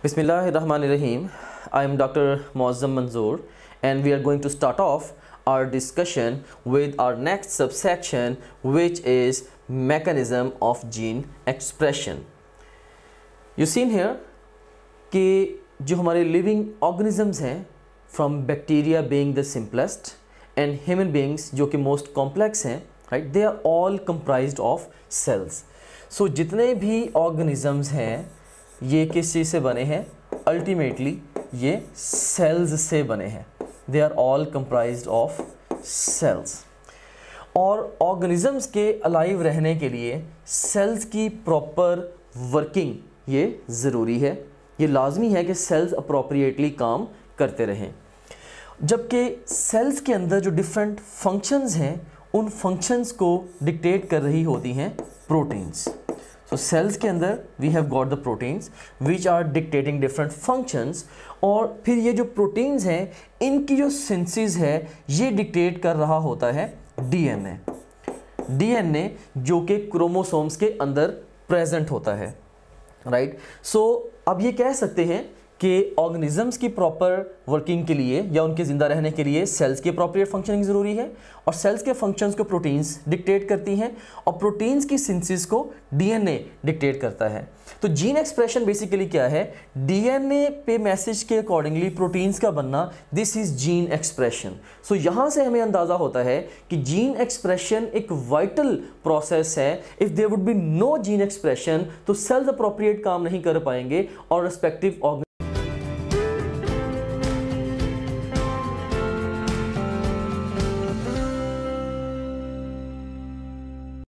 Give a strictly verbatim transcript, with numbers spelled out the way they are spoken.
Bismillahirrahmanirrahim. I am Doctor Muazzam Manzoor and we are going to start off our discussion with our next subsection, which is mechanism of gene expression. You seen here कि जो हमारे living organisms हैं, from bacteria being the simplest and human beings जो कि most complex हैं, right? They are all comprised of cells. So जितने भी organisms हैं ये किस चीज़ से बने हैं? अल्टीमेटली ये सेल्स से बने हैं. They are all comprised of cells. और ऑर्गेनिजम्स के अलाइव रहने के लिए सेल्स की प्रॉपर वर्किंग ये ज़रूरी है. ये लाजमी है कि सेल्स अप्रोप्रिएटली काम करते रहें. जबकि सेल्स के अंदर जो डिफरेंट फंक्शंस हैं उन फंक्शंस को डिक्टेट कर रही होती हैं प्रोटीन्स. तो सेल्स के अंदर we have got the proteins which are dictating different functions. और फिर ये जो प्रोटीन्स हैं इनकी जो सिंथेसिस है ये डिक्टेट कर रहा होता है डीएनए. डीएनए जो कि क्रोमोसोम्स के अंदर प्रेजेंट होता है, राइट. सो अब ये कह सकते हैं कि ऑर्गेनिजम्स की प्रॉपर वर्किंग के लिए या उनके ज़िंदा रहने के लिए सेल्स की अप्रोप्रिएट फंक्शनिंग ज़रूरी है और सेल्स के फंक्शंस को प्रोटीन्स डिक्टेट करती हैं और प्रोटीन्स की सिंथेसिस को डीएनए डिक्टेट करता है. तो जीन एक्सप्रेशन बेसिकली क्या है? डीएनए पे मैसेज के अकॉर्डिंगली प्रोटीन्स का बनना, this is gene expression. So यहाँ से हमें अंदाज़ा होता है कि जीन एक्सप्रेशन एक वाइटल प्रोसेस है. If there would be no gene expression तो सेल्स अप्रोप्रिएट काम नहीं कर पाएंगे और रिस्पेक्टिव ऑर्गन